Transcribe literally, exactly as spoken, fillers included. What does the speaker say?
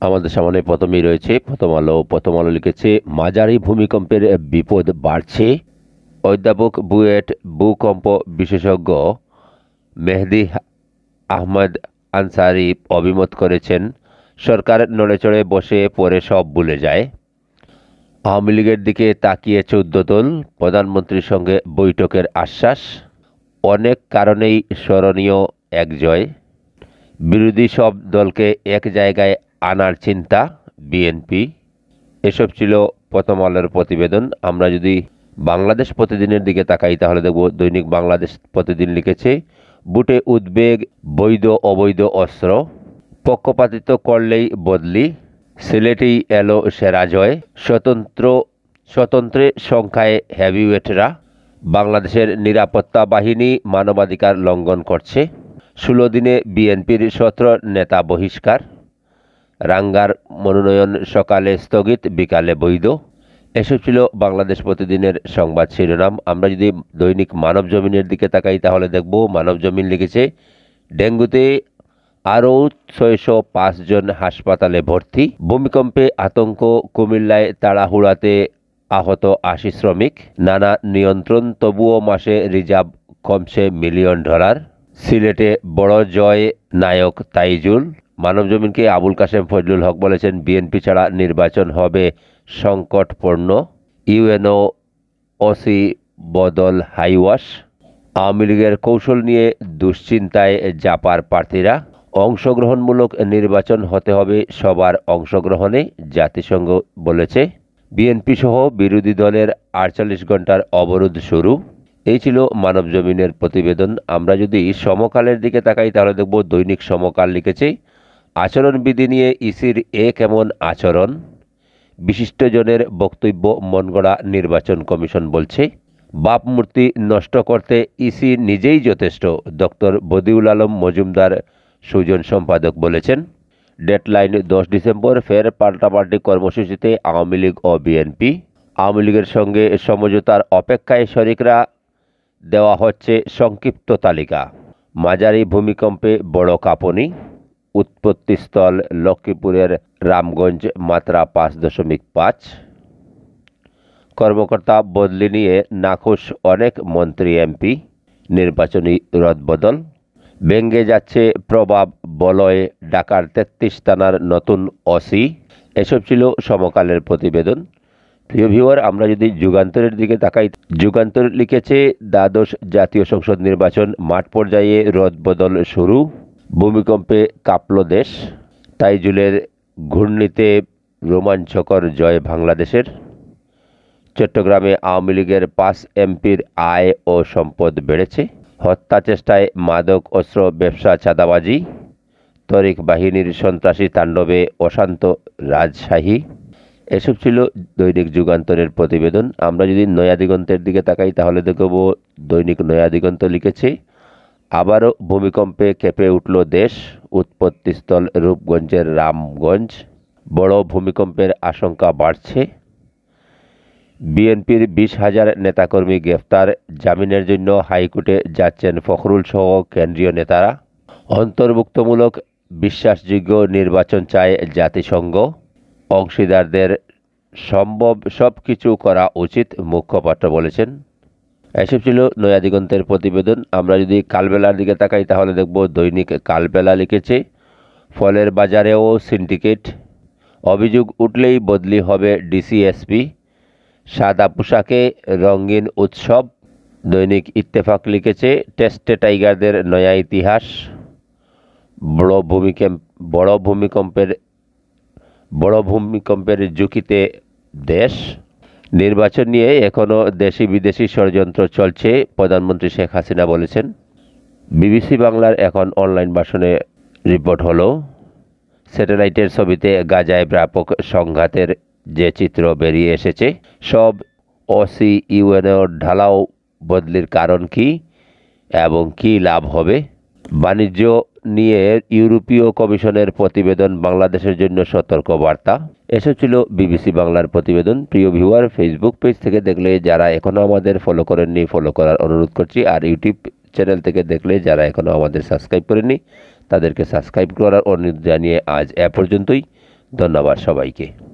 আমাদের সামনে প্রথমেই রয়েছে প্রথম আলো। প্রথম আলো লিখেছে মাঝারি ভূমিকম্পের বিপদ বাড়ছে। অধ্যাপক বুয়েট ভূকম্প বিশেষজ্ঞ মেহেদি আহমদ আনসারি অভিমত করেছেন, সরকার নড়েচড়ে বসে পরে সব ভুলে যায়। আওয়ামী লীগের দিকে তাকিয়ে চৌদ্দ দল, প্রধানমন্ত্রীর সঙ্গে বৈঠকের আশ্বাস। অনেক কারণেই স্মরণীয় এক জয়। বিরোধী সব দলকে এক জায়গায় আনার চিন্তা বিএনপি। এসব ছিল প্রথম আলোর প্রতিবেদন। আমরা যদি বাংলাদেশ প্রতিদিনের দিকে তাকাই তাহলে দেখব দৈনিক বাংলাদেশ প্রতিদিন লিখেছে বুটে উদ্বেগ, বৈধ অবৈধ অস্ত্র, পক্ষপাতিত্ব করলেই বদলি, সিলেটেই এলো সেরা জয়, স্বতন্ত্র স্বতন্ত্রে সংখ্যায় হেভিওয়েটরা, বাংলাদেশের নিরাপত্তা বাহিনী মানবাধিকার লঙ্ঘন করছে, ষোলো দিনে বিএনপির সতেরো নেতা বহিষ্কার, রাঙ্গার মনোনয়ন সকালে স্থগিত বিকালে বৈধ। এসব ছিল বাংলাদেশ প্রতিদিনের সংবাদ শিরোনাম। আমরা যদি দৈনিক মানব জমিনের দিকে তাকাই তাহলে দেখব মানব জমিন লিখেছে ডেঙ্গুতে আরও ছয়শো পাঁচ জন হাসপাতালে ভর্তি, ভূমিকম্পে আতঙ্ক, কুমিল্লায় তাড়াহুড়াতে আহত আশি শ্রমিক, নানা নিয়ন্ত্রণ তবুও মাসে রিজার্ভ কমছে মিলিয়ন ডলার, সিলেটে বড় জয় নায়ক তাইজুল। মানব জমিনকে আবুল কাশেম ফজলুল হক বলেছেন বিএনপি ছাড়া নির্বাচন হবে সংকটপূর্ণ, ইউএনও ওসি বদল হাইওয়াশ। আওয়ামী লীগের কৌশল নিয়ে দুশ্চিন্তায় জাপার প্রার্থীরা, অংশগ্রহণমূলক নির্বাচন হতে হবে সবার অংশগ্রহণে, জাতিসংঘ বলেছে। বিএনপি সহ বিরোধী দলের আটচল্লিশ ঘন্টার অবরোধ শুরু। এই ছিল মানব জমিনের প্রতিবেদন। আমরা যদি সমকালের দিকে তাকাই তাহলে দেখব দৈনিক সমকাল লিখেছে আচরণবিধি নিয়ে ইসির এ কেমন আচরণ, বিশিষ্টজনের বক্তব্য মনগড়া নির্বাচন কমিশন বলছে, বাপ মূর্তি নষ্ট করতে ইসি নিজেই যথেষ্ট, ডক্টর বদিউল আলম মজুমদার সুজন সম্পাদক বলেছেন। ডেডলাইন দশ ডিসেম্বর, ফের পাল্টাপাল্টি কর্মসূচিতে আওয়ামী লীগ ও বিএনপি। আওয়ামী লীগের সঙ্গে সমঝোতার অপেক্ষায় শরিকরা, দেওয়া হচ্ছে সংক্ষিপ্ত তালিকা। মাঝারি ভূমিকম্পে বড় কাঁপুনি, উৎপত্তিস্থল লক্ষ্মীপুরের রামগঞ্জ, মাত্রা পাঁচ দশমিক পাঁচ। কর্মকর্তা বদলি নিয়ে নাখুশ অনেক মন্ত্রী এমপি, নির্বাচনী রদবদল। ভেঙে যাচ্ছে প্রভাব বলয়ে ঢাকার তেত্রিশ থানার নতুন ওসি। এসব ছিল সমকালের প্রতিবেদন। প্রিয় ভিউয়ার, আমরা যদি যুগান্তরের দিকে তাকাই, যুগান্তর লিখেছে দ্বাদশ জাতীয় সংসদ নির্বাচন মাঠ পর্যায়ে রদবদল শুরু, ভূমিকম্পে কাঁপল দেশ, তাইজুলের ঘূর্ণিতে রোমাঞ্চকর জয় বাংলাদেশের। চট্টগ্রামে আওয়ামী লীগের পাঁচ এমপির আয় ও সম্পদ বেড়েছে, হত্যা চেষ্টায় মাদক অস্ত্র ব্যবসা চাঁদাবাজি, তরিক বাহিনীর সন্ত্রাসী তাণ্ডবে অশান্ত রাজশাহী। এসব ছিল দৈনিক যুগান্তরের প্রতিবেদন। আমরা যদি নয়া দিগন্তের দিকে তাকাই তাহলে দেখব দৈনিক নয়া দিগন্ত লিখেছে আবারও ভূমিকম্পে কেঁপে উঠল দেশ, উৎপত্তিস্থল রূপগঞ্জের রামগঞ্জ, বড় ভূমিকম্পের আশঙ্কা বাড়ছে। বিএনপির বিশ হাজার নেতাকর্মী গ্রেফতার, জামিনের জন্য হাইকোর্টে যাচ্ছেন ফখরুল সহ কেন্দ্রীয় নেতারা। অন্তর্ভুক্তমূলক বিশ্বাসযোগ্য নির্বাচন চায় জাতিসংঘ, অংশীদারদের সম্ভব সব কিছু করা উচিত, মুখপাত্র বলেছেন। এসব ছিল নয়া দিগন্তের প্রতিবেদন। আমরা যদি কালবেলার দিকে তাকাই তাহলে দেখব দৈনিক কালবেলা লিখেছে ফলের বাজারেও সিন্ডিকেট, অভিযোগ উঠলেই বদলি হবে ডিসিএসপি, সাদা পোশাকে রঙিন উৎসব। দৈনিক ইত্তেফাক লিখেছে টেস্টে টাইগারদের নয়া ইতিহাস, বড় ভূমিকম্প বড় ভূমিকম্পের বড় ভূমিকম্পের ঝুঁকিতে দেশ। নির্বাচন নিয়ে এখনও দেশি বিদেশি ষড়যন্ত্র চলছে, প্রধানমন্ত্রী শেখ হাসিনা বলেছেন। বিবিসি বাংলার এখন অনলাইন ভার্সনে রিপোর্ট হলো স্যাটেলাইটের ছবিতে গাজায় ব্যাপক সংঘাতের যে চিত্র বেরিয়ে এসেছে, সব ওসি ইউএনওর ঢালাও বদলির কারণ কি এবং কি লাভ হবে। বাণিজ্য নিয়ে ইউরোপীয় কমিশনের প্রতিবেদন বাংলাদেশের জন্য সতর্কবার্তা। এসব ছিল বিবিসি বাংলার প্রতিবেদন। প্রিয় ভিউয়ার, ফেসবুক পেজ থেকে দেখলে যারা এখনও আমাদের ফলো করেননি ফলো করার অনুরোধ করছি, আর ইউটিউব চ্যানেল থেকে দেখলে যারা এখনও আমাদের সাবস্ক্রাইব করেননি তাদেরকে সাবস্ক্রাইব করার অনুরোধ জানিয়ে আজ এ পর্যন্তই। ধন্যবাদ সবাইকে।